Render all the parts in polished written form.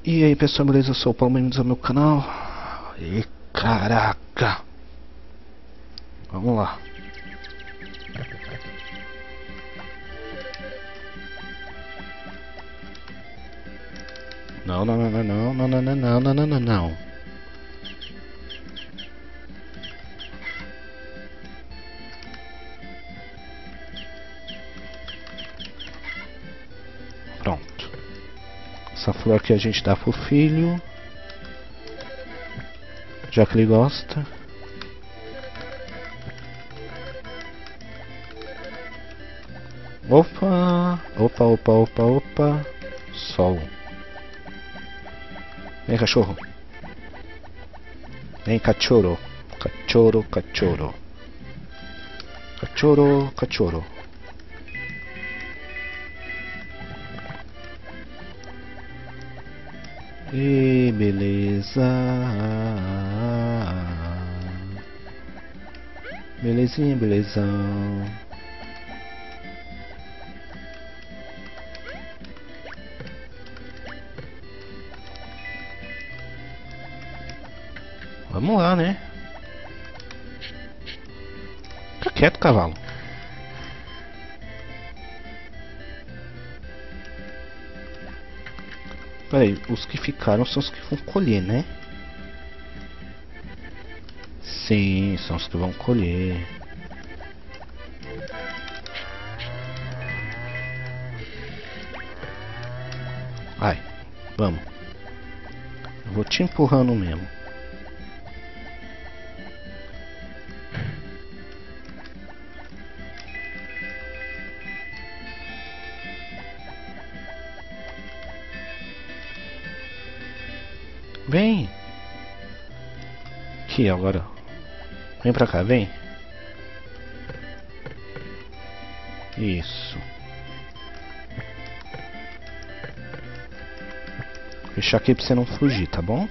E aí pessoal, beleza? Eu sou o Paulo, bem-vindos ao meu canal. E caraca! Vamos lá. Não, não, não, não, não, não, não, não, não, não, não, não. Pronto. Essa flor aqui a gente dá pro filho, já que ele gosta. Opa, opa, opa, opa, opa. Sol. Vem, cachorro. Vem, cachorro. Cachorro, cachorro. Cachorro, cachorro. E beleza. Belezinha, belezão. Vamos lá, né? Fica quieto, cavalo. Peraí, os que ficaram são os que vão colher, né? Sim, são os que vão colher. Vai, vamos. Eu vou te empurrando mesmo. Vem. Aqui agora. Vem pra cá, vem. Isso. Vou fechar aqui pra você não fugir, tá bom?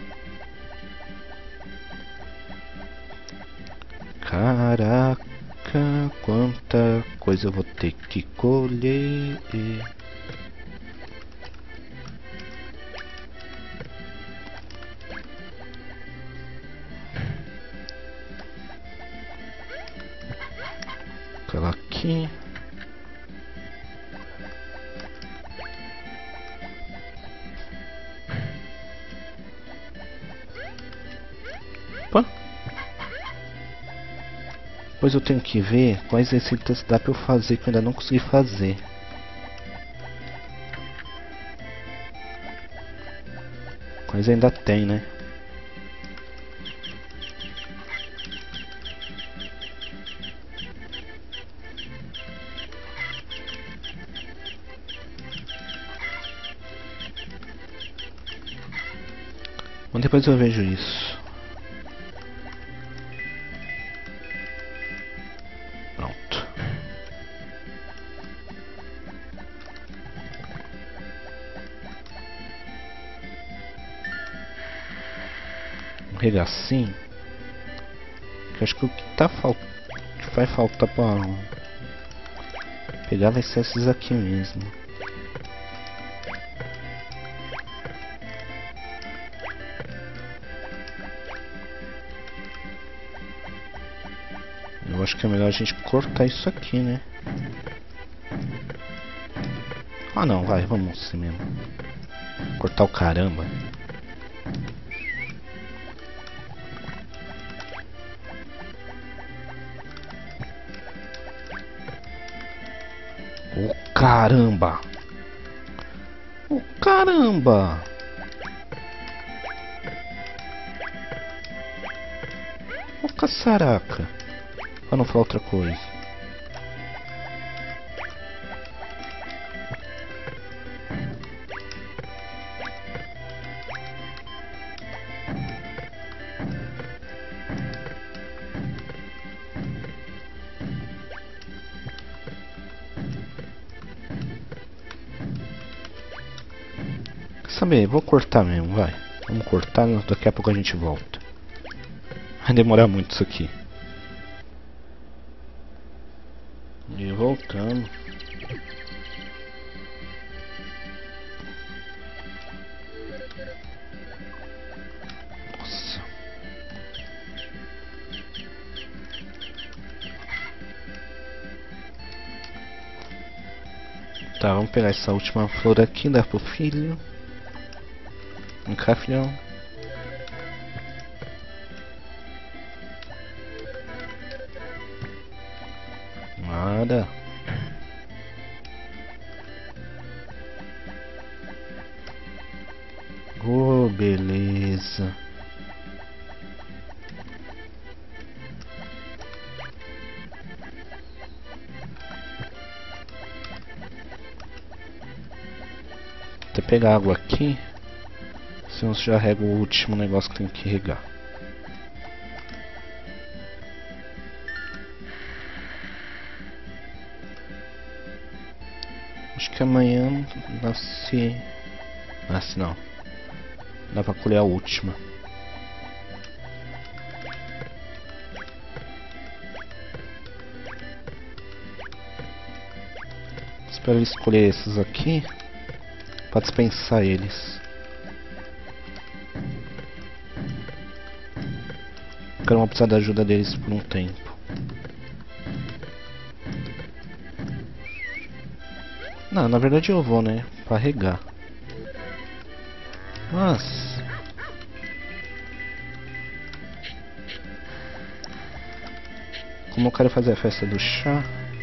Caraca, quanta coisa eu vou ter que colher. Aquela aqui. Opa. Depois eu tenho que ver quais receitas dá pra eu fazer que eu ainda não consegui fazer. Mas ainda tem, né? Mas depois eu vejo isso. Pronto. Vou regar assim. Que acho que o que tá que vai faltar pra pegar vai ser esses aqui mesmo. Eu acho que é melhor a gente cortar isso aqui, né? Ah não, vai, vamos assim mesmo. Cortar o caramba. O caramba! O caramba! O caçaraca! Pra não falar outra coisa. Saber, vou cortar mesmo, vai. Vamos cortar, daqui a pouco a gente volta. Vai demorar muito isso aqui. E voltando. Tá, vamos pegar essa última flor aqui, dar pro filho. Vem cá, filhão. Nada. Oh, beleza. Vou até pegar água aqui. Senão já rega o último negócio que tem que regar. Acho que amanhã nasce não. Dá pra colher a última. Espero ele escolher esses aqui pra dispensar eles. Quero não precisar da ajuda deles por um tempo. Não, na verdade eu vou, né? Pra regar. Mas como eu quero fazer a festa do chá,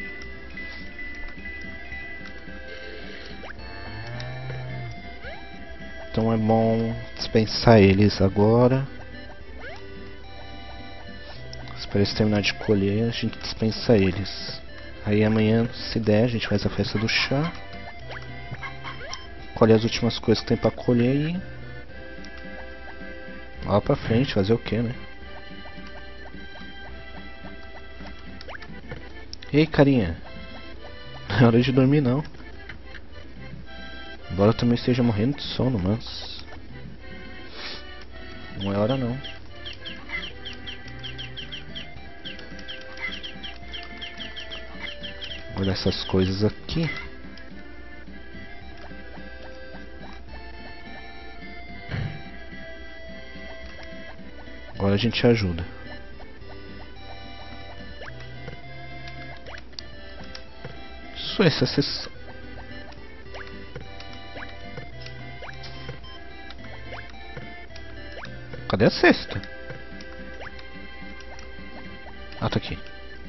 então é bom dispensar eles agora. Para eles terminar de colher, a gente dispensa eles. Aí amanhã, se der, a gente faz a festa do chá. Colhe as últimas coisas que tem pra colher e... lá pra frente, fazer o que, né? Ei, carinha. Não é hora de dormir, não. Embora eu também esteja morrendo de sono, mas... não é hora, não. Olha essas coisas aqui. Agora a gente ajuda. Isso, essa sessão. Cadê a cesta? Ah, tá aqui.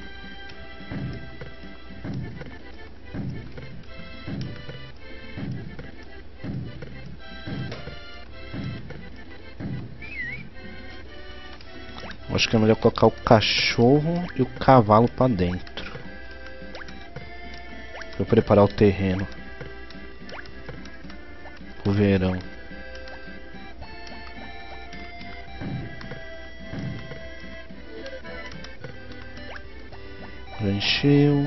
Acho que é melhor colocar o cachorro e o cavalo pra dentro. Pra preparar o terreno pro verão. Já encheu.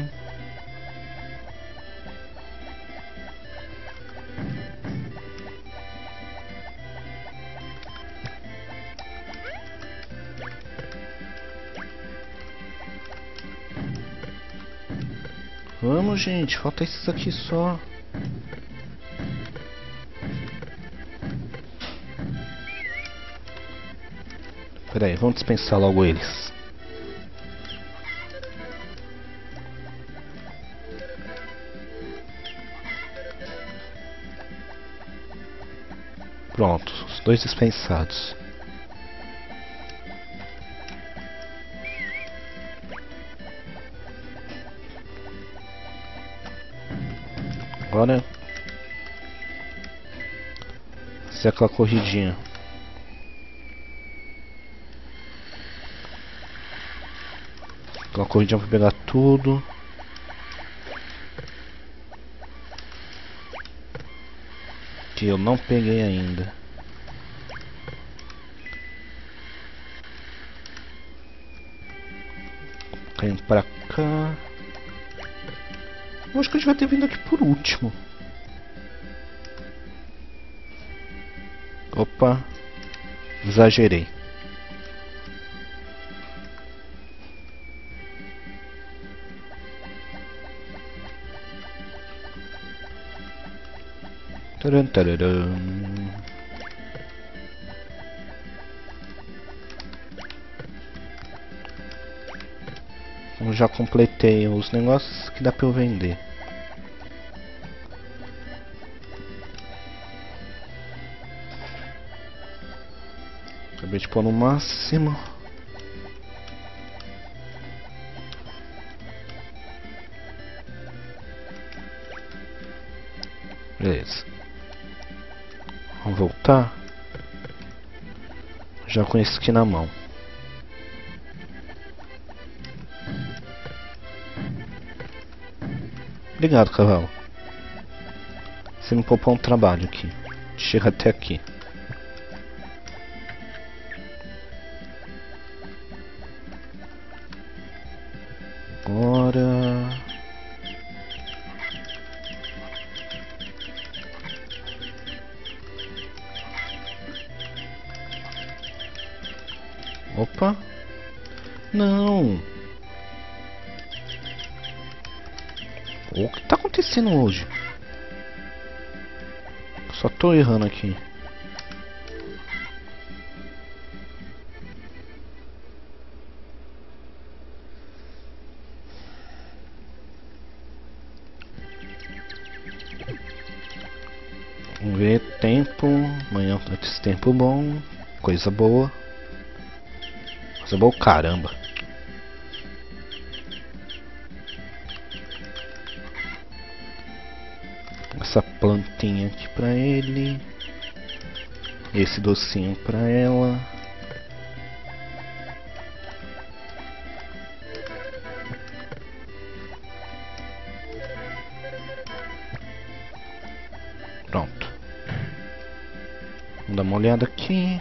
Vamos, gente, falta esses aqui só. Pera aí, vamos dispensar logo eles. Pronto, os dois dispensados. Agora fazer aquela corridinha. Aquela corridinha pra pegar tudo. Que eu não peguei ainda. Caindo pra cá. Eu acho que a gente vai ter vindo aqui por último. Opa, exagerei. Taran, tararam. Eu já completei os negócios que dá pra eu vender. Acabei de pôr no máximo. Beleza. Vamos voltar. Já com esse aqui na mão. Obrigado, cavalo. Você me poupou um trabalho aqui. Chega até aqui. Agora... Opa! Não! O que tá acontecendo hoje? Só tô errando aqui. Vamos ver, tempo. Amanhã vai ter tempo bom. Coisa boa. Coisa boa, caramba. Essa plantinha aqui pra ele. Esse docinho pra ela. Pronto. Vamos dar uma olhada aqui.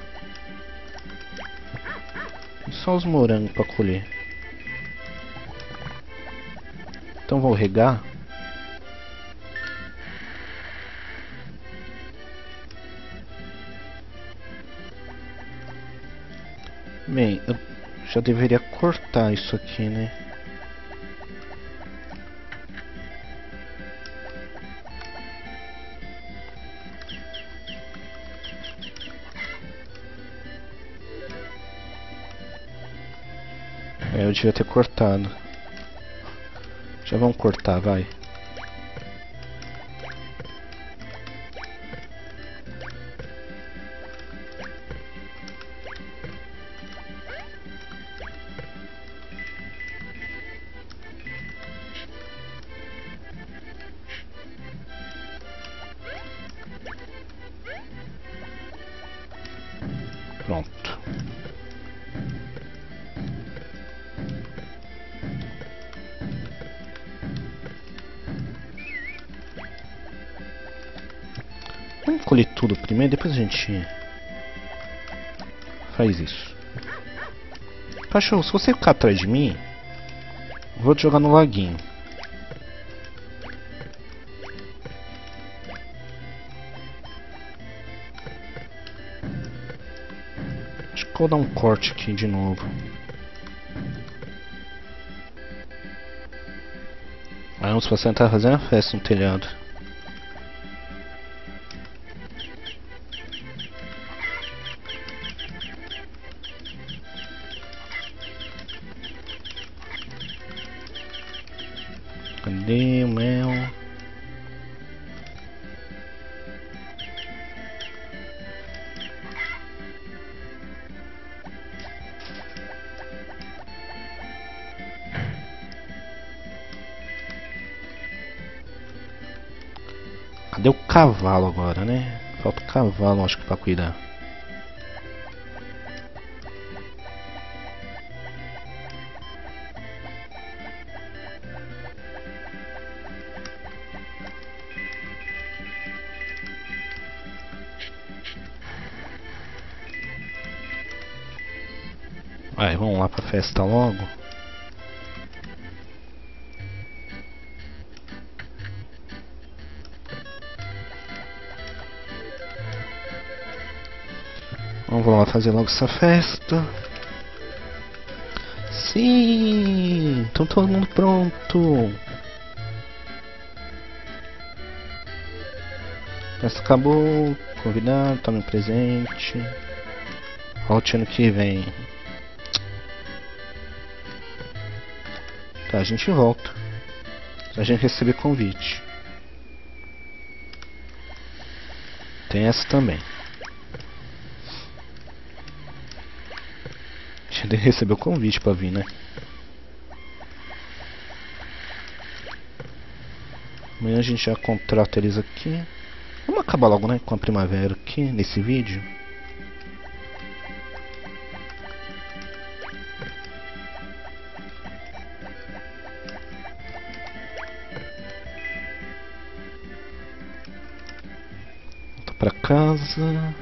Só os morangos pra colher. Então vou regar. Bem, eu já deveria cortar isso aqui, né? Eu devia ter cortado. Já vamos cortar, vai. Pronto. Vamos colher tudo primeiro, depois a gente faz isso. Cachorro, se você ficar atrás de mim, eu vou te jogar no laguinho. Acho que vou dar um corte aqui de novo. Aí uns pacientes tá fazendo a festa no telhado. Cadê o mel? Cadê o cavalo agora, né? Falta o cavalo, acho que pra cuidar. Vai, vamos lá pra festa logo. Vamos lá fazer logo essa festa. Sim! Então todo mundo pronto. A festa acabou. Convidado, tome presente. Volte ano que vem. Tá, a gente volta. Se a gente receber convite. Tem essa também. Ele recebeu convite pra vir, né? Amanhã a gente já contrata eles aqui. Vamos acabar logo, né, com a primavera aqui nesse vídeo. Volta pra casa.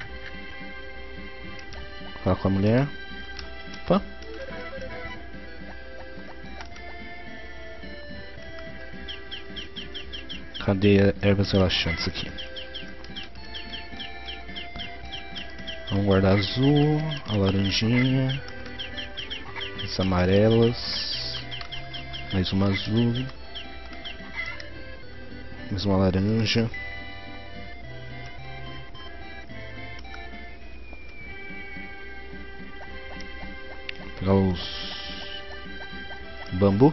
Falar com a mulher. Opa. Cadê ervas relaxantes aqui? Vamos guardar azul, a laranjinha, as amarelas, mais uma azul, mais uma laranja. Pegar os bambu.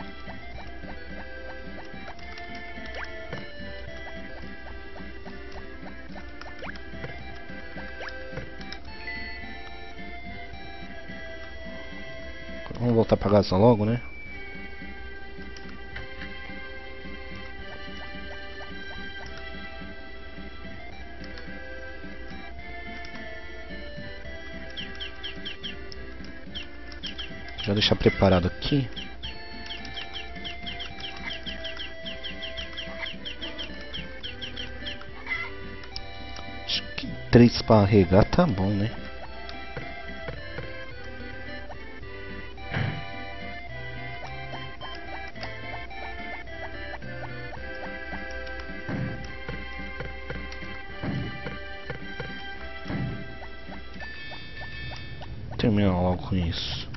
Vamos voltar pra casa logo, né? Já deixar preparado aqui. Acho que 3 para regar tá bom, né? Terminar logo com isso.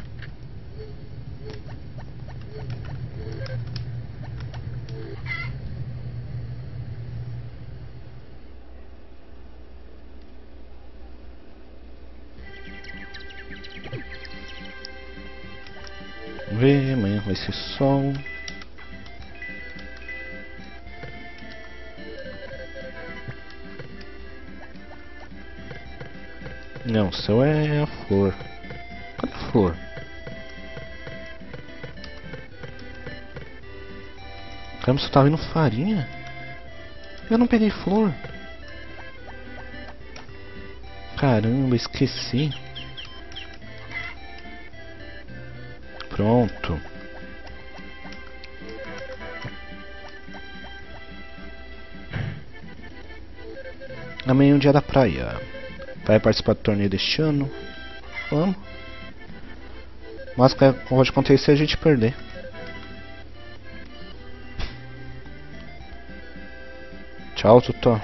Vamos ver, amanhã vai ser sol. Não, o céu é a flor. Cadê a flor? Caramba, só tá vindo farinha? Eu não peguei flor. Caramba, esqueci. Pronto. Amanhã é um dia da praia. Vai participar do torneio deste ano? Vamos. Mas o que pode acontecer é a gente perder. Tchau, Tutó.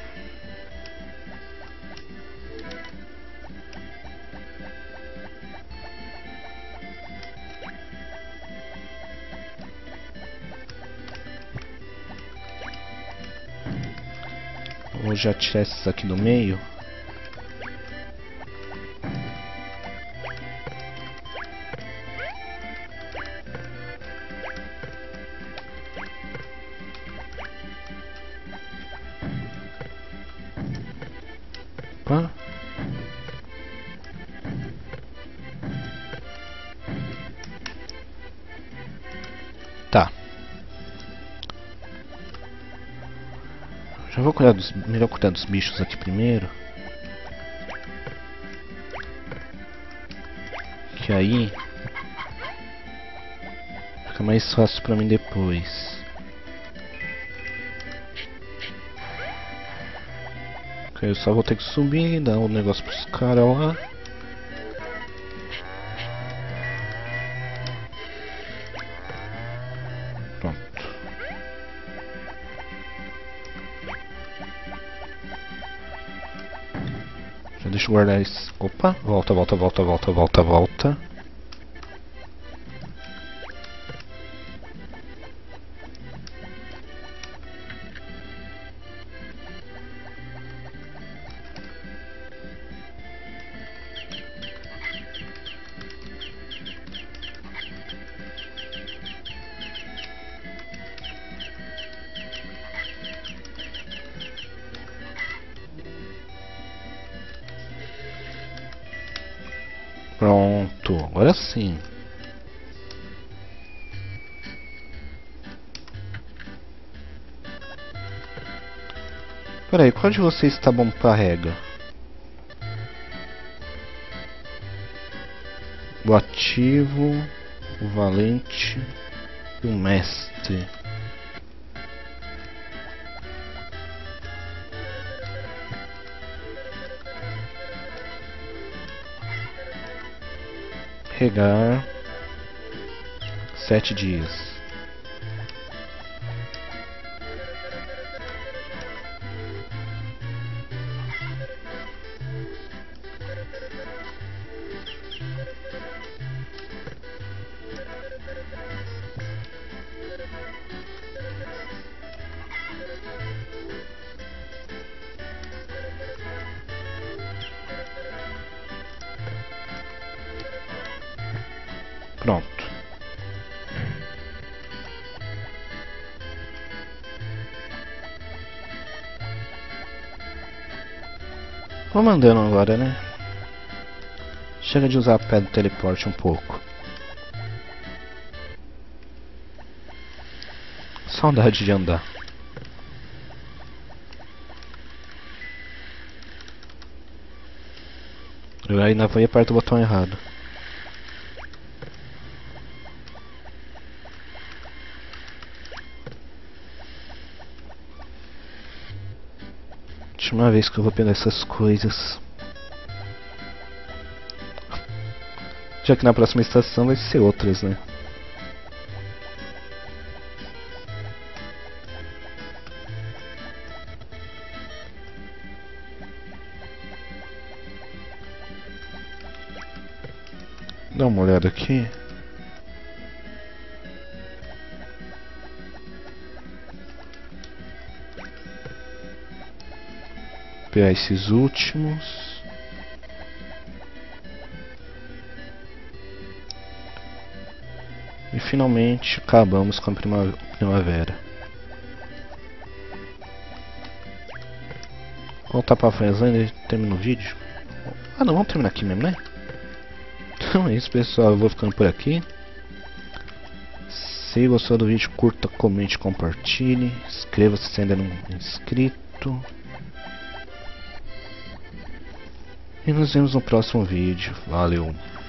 Vou já tirar esses aqui do meio. Opa. Tá. Já vou cuidar melhor cuidar dos bichos aqui primeiro. Que aí fica mais fácil pra mim depois. Ok, eu só vou ter que subir, dar um negócio pros caras lá. Pronto. Já deixa eu guardar esse. Opa, volta, volta, volta, volta, volta, volta. Pronto, agora sim. Peraí, qual de vocês está bom pra rega? O ativo, o valente e o mestre. Regar 7 dias. Pronto. Vamos andando agora, né? Chega de usar a pedra do teleporte um pouco. Saudade de andar. Eu ainda vou apertar o botão errado. Última vez que eu vou pegar essas coisas. Já que na próxima estação vai ser outras, né? Dá uma olhada aqui. Pegar esses últimos. E finalmente acabamos com a primavera. Voltar pra Fazenda e termina o vídeo. Ah não, vamos terminar aqui mesmo, né? Então é isso, pessoal, eu vou ficando por aqui. Se gostou do vídeo, curta, comente, compartilhe. Inscreva-se se ainda não é inscrito. E nos vemos no próximo vídeo. Valeu!